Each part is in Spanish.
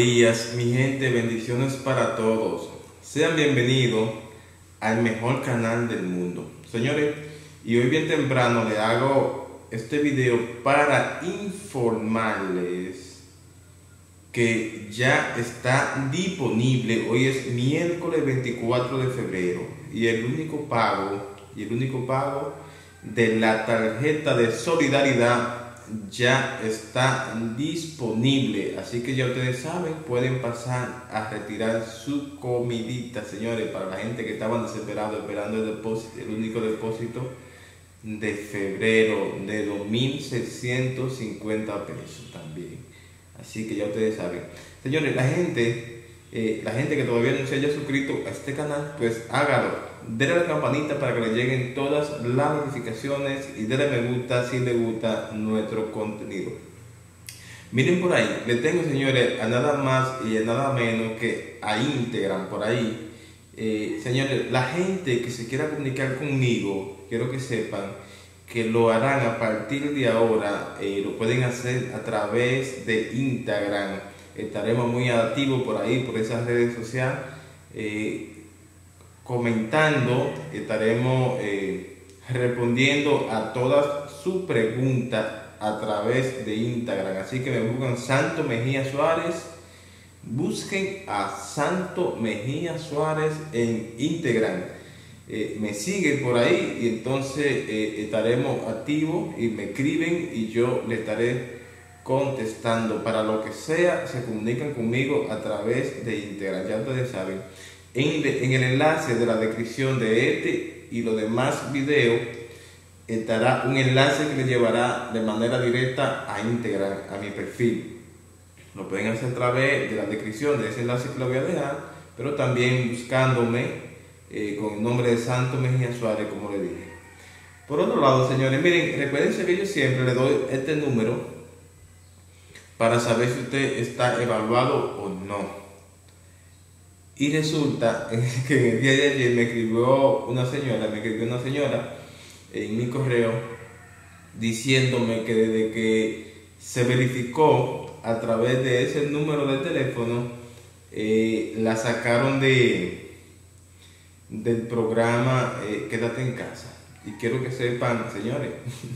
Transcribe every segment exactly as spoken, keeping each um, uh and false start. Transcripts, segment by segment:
días, mi gente, bendiciones para todos. Sean bienvenidos al mejor canal del mundo. Señores, y hoy bien temprano le hago este video para informarles que ya está disponible. Hoy es miércoles veinticuatro de febrero y el único pago, y el único pago de la tarjeta de solidaridad ya está disponible, así que ya ustedes saben, pueden pasar a retirar su comidita, señores, para la gente que estaban desesperados esperando el depósito, el único depósito de febrero de dos mil seiscientos cincuenta pesos también. Así que ya ustedes saben, señores, la gente eh, la gente que todavía no se haya suscrito a este canal, pues hágalo, denle a la campanita para que le lleguen todas las notificaciones y denle me gusta si le gusta nuestro contenido. Miren por ahí, le tengo, señores, a nada más y a nada menos que a Instagram por ahí. Eh, señores, la gente que se quiera comunicar conmigo, quiero que sepan que lo harán a partir de ahora. Eh, lo pueden hacer a través de Instagram. Estaremos muy activos por ahí, por esas redes sociales, eh, comentando, estaremos eh, respondiendo a todas sus preguntas a través de Instagram. Así que me buscan Santo Mejía Suárez, busquen a Santo Mejía Suárez en Instagram. Eh, me siguen por ahí y entonces eh, estaremos activos y me escriben y yo le estaré contestando. Para lo que sea, se comunican conmigo a través de Instagram, ya ustedes saben. En, en el enlace de la descripción de este y los demás videos estará un enlace que les llevará de manera directa a Instagram, a mi perfil. Lo pueden hacer a través de la descripción de ese enlace que lo voy a dejar, pero también buscándome eh, con el nombre de Santo Mejía Suárez, como le dije. Por otro lado, señores, miren, recuerden que yo siempre le doy este número para saber si usted está evaluado o no. Y resulta que en el día de ayer me escribió una señora, me escribió una señora en mi correo diciéndome que desde que se verificó a través de ese número de teléfono, eh, la sacaron de del programa eh, Quédate en Casa. Y quiero que sepan, señores,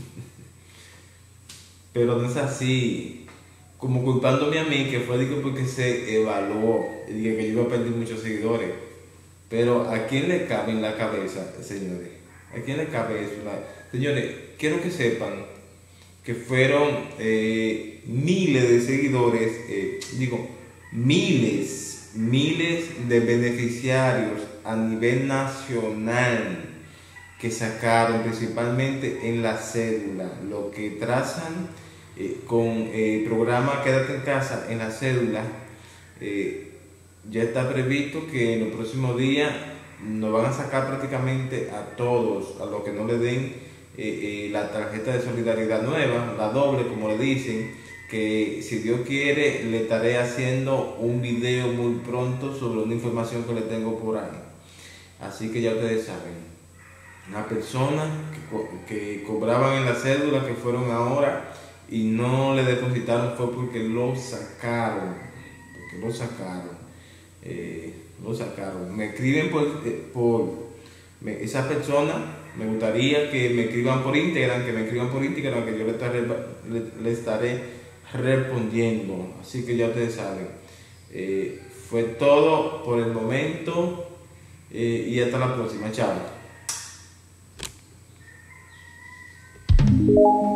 pero no es así, como culpándome a mí, que fue digo, porque se evaluó y dije que yo iba a perder muchos seguidores. Pero ¿a quién le cabe en la cabeza, señores? ¿A quién le cabe eso? Señores, quiero que sepan que fueron eh, miles de seguidores, eh, digo, miles, miles de beneficiarios a nivel nacional que sacaron principalmente en la cédula, lo que trazan Eh, con el programa Quédate en Casa en la cédula. Eh, ya está previsto que en los próximos días nos van a sacar prácticamente a todos, a los que no le den eh, eh, la tarjeta de solidaridad nueva, la doble como le dicen, que si Dios quiere le estaré haciendo un video muy pronto sobre una información que le tengo por ahí. Así que ya ustedes saben, una persona que, co que cobraban en la cédula, que fueron ahora y no le depositaron, fue porque lo sacaron, porque lo sacaron, eh, lo sacaron. Me escriben por, eh, por me, esa persona, me gustaría que me escriban por Instagram, que me escriban por Instagram, que yo le estaré, le, le estaré respondiendo. Así que ya ustedes saben, eh, fue todo por el momento eh, y hasta la próxima, chao.